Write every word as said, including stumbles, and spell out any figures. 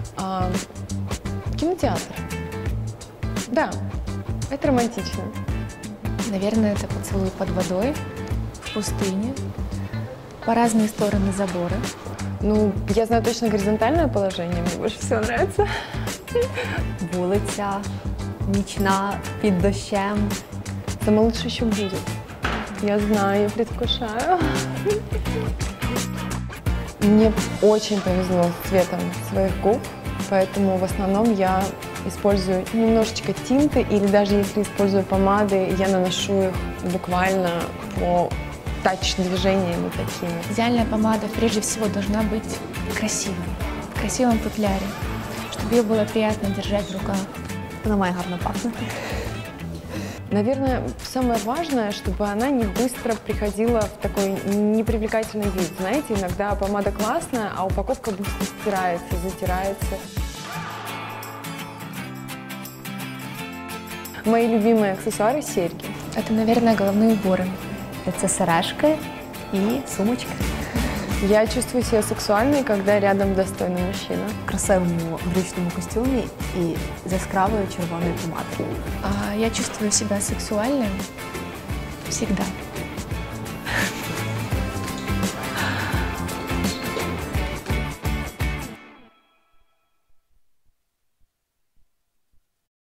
А, кинотеатр. Да, это романтично. Наверное, это поцелуй под водой, в пустыне, по разные стороны забора. Ну, я знаю точно горизонтальное положение, мне больше всего нравится. Вулиця, нічна, під дощем. Самое лучшее еще будет. Я знаю, я предвкушаю. Мне очень повезло с цветом своих губ, поэтому в основном я использую немножечко тинты, или даже если использую помады, я наношу их буквально по тач-движениями такими. Идеальная помада прежде всего должна быть красивой, в красивом футляре, чтобы ее было приятно держать в руках. Вона має гарно пахнути. Наверное, самое важное, чтобы она не быстро приходила в такой непривлекательный вид. Знаете, иногда помада классная, а упаковка быстро стирается, затирается. Мои любимые аксессуары – серьги. Это, наверное, головные уборы. Це сережки і сумочки. Я чувствую себя сексуальной, когда рядом достойный мужчина. В красивому брючному костюмі і з яскравою червоною помадою. А я чувствую себя сексуальной всегда.